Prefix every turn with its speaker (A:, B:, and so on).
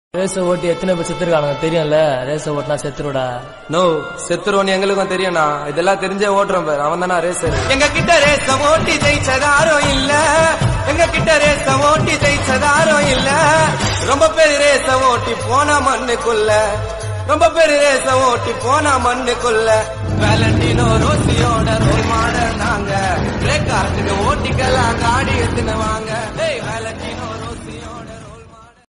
A: ரேச ஓட்டி எத்தனை பேர் செத்துருக்காங்க தெரியும்ல. ரேச ஓட்டினா செத்துருடா.
B: நோ செத்துருவோன்னு எங்களுக்கும் தெரியும்ண்ணா. இதெல்லாம் தெரிஞ்சே ஓட்டுறோம் பேர். அவன் தானா ரேசர். எங்க கிட்ட ரேச ஓட்டி ஜெயிச்சதாரோ இல்ல, எங்க கிட்ட ரேச ஓட்டி ஜெயிச்சதாரோ இல்ல. ரொம்ப பேர் ரேச ஓட்டி போன மண்ணுக்குள்ள, ரொம்ப பேர் ரேச ஓட்டி போன மண்ணுக்குள்ள. வேலண்டினோ ரோசியோ